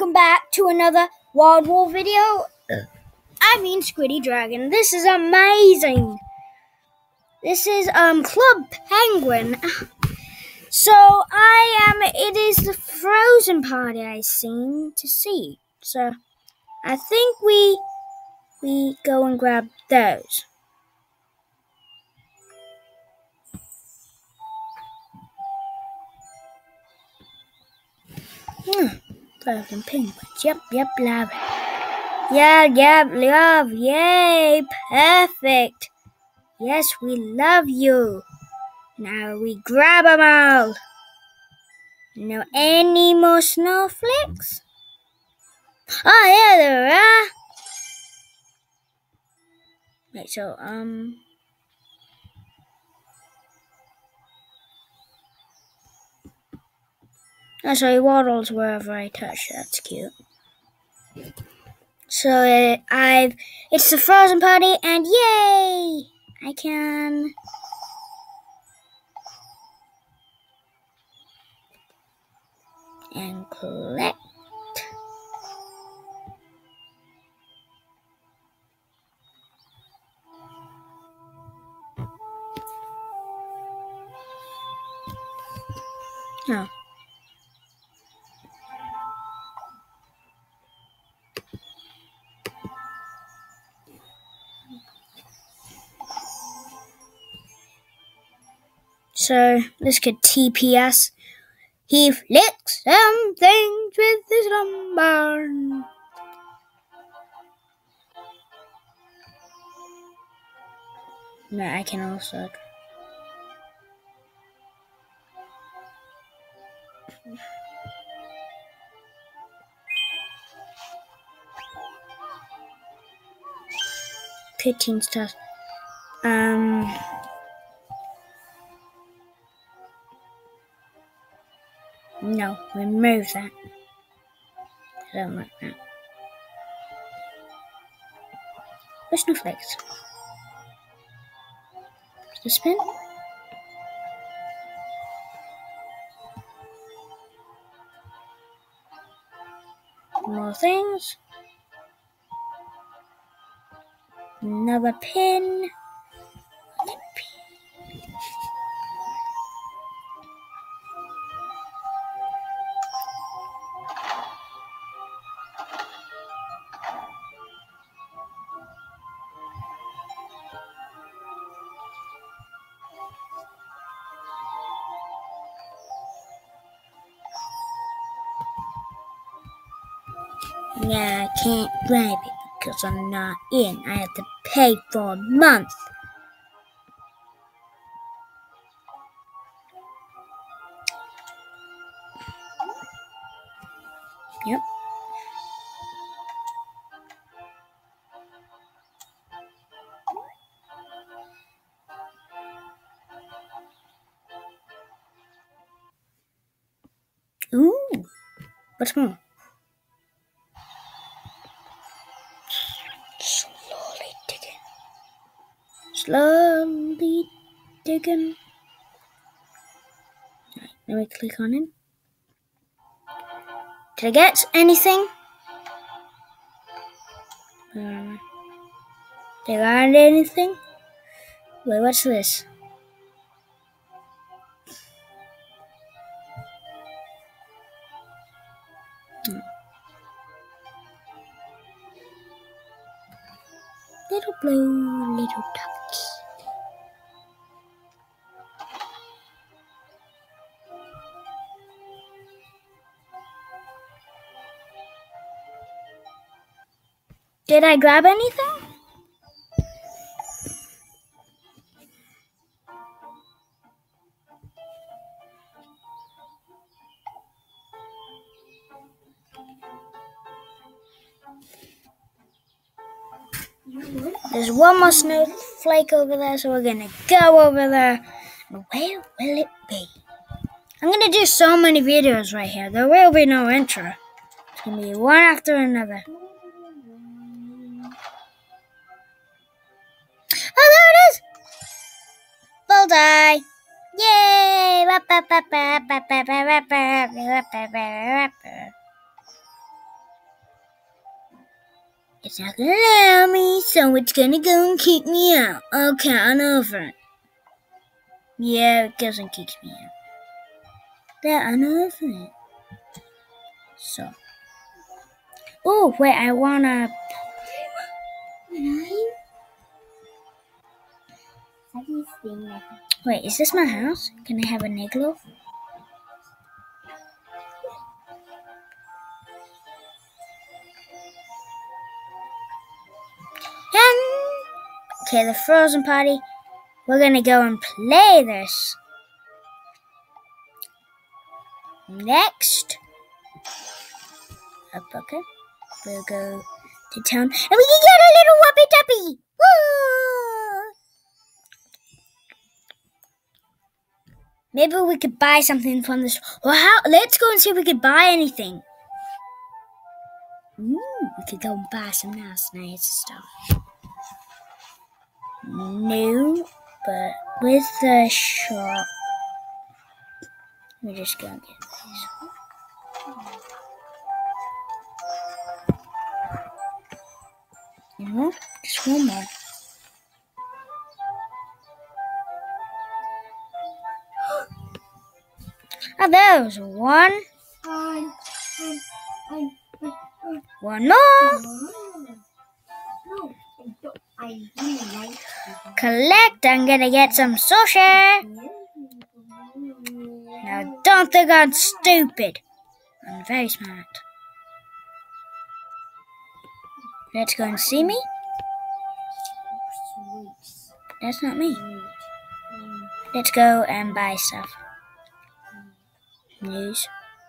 welcome back to another Wild War video. I mean Squiddy Dragon. This is amazing. This is Club Penguin. So it is the Frozen party I seem to see. So I think we go and grab those. Frozen penguins. Yep, love. Love. Yay, perfect. Yes, we love you. Now we grab them all. No any more snowflakes? Oh, yeah, there are. Wait, so, oh, sorry, waddles wherever I touch. That's cute. So, it's the Frozen party, and yay! I can... and collect. Oh. So, this could TPS. He flicks some things with his lumbar. No, I can also... 15 stars. No, remove that. I don't like that. Where's snowflakes? The spin? More things. Another pin. Yeah, I can't grab it because I'm not in. I have to pay for a month. Yep. Ooh, what's more? Slowly digging. Right, let me click on him. Did I get anything? Did I get anything? Wait, what's this? Little blue, little ducks. Did I grab anything? There's one more snowflake over there, so we're gonna go over there. And where will it be? I'm gonna do so many videos right here. There will be no intro. It's gonna be one after another. Oh, there it is! Bullseye! Yay! It's not gonna allow me, so it's gonna go and kick me out. I'll count over. Yeah, it goes and kicks me out. There, I'm over it. So. Oh, wait, I wanna. Wait, is this my house? Can I have an igloo? Okay, the frozen party. We're gonna go and play this. Next. Okay. We'll go to town and we can get a little Whoopie Tuppy! Woo! Maybe we could buy something from this. Well, let's go and see if we could buy anything. Ooh, we could go and buy some nice stuff. No, but with the shop, we're just gonna get these. You know, just one more. Oh, there was one. One more. Collect. I'm gonna get some sushi. Now, don't think I'm stupid. I'm very smart. Let's go and see me. That's not me. Let's go and buy stuff. News.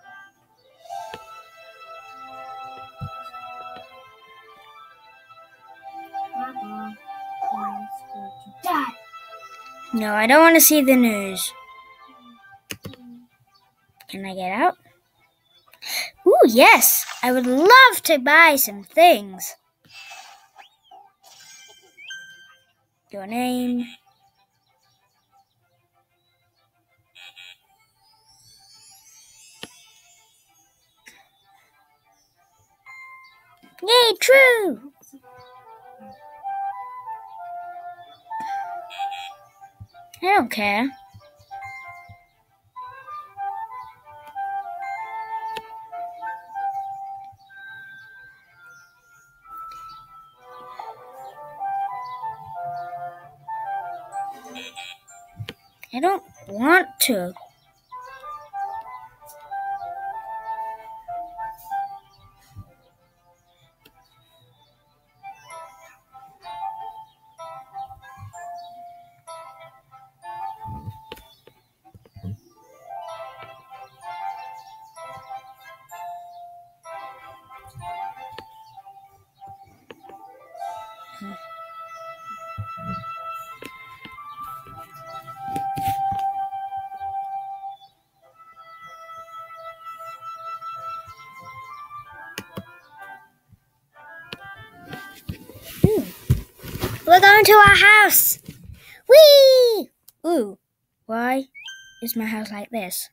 No, I don't want to see the news. Can I get out? Ooh, yes. I would love to buy some things. Your name. Yay, true. I don't care. I don't want to. We're going to our house. Whee! Ooh, why is my house like this?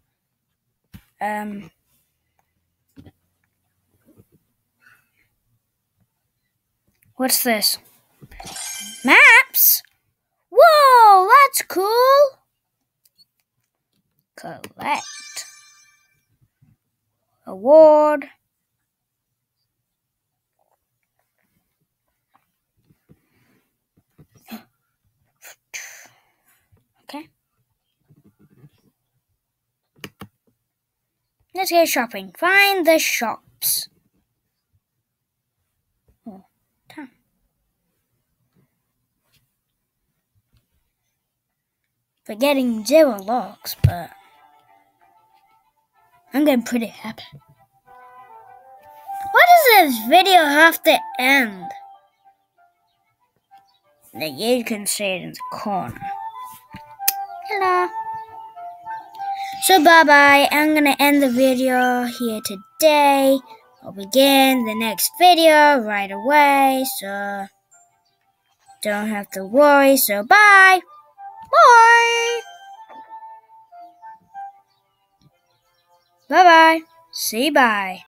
What's this? Maps? Whoa, that's cool. Collect. Award. Okay. Let's go shopping. Find the shops. Oh, time. We're getting 0 locks, but I'm getting pretty happy. Why does this video have to end? Like you can see it in the corner. Hello. So bye-bye. I'm going to end the video here today. I'll begin the next video right away. So don't have to worry. So bye. Bye. Bye-bye. Say bye.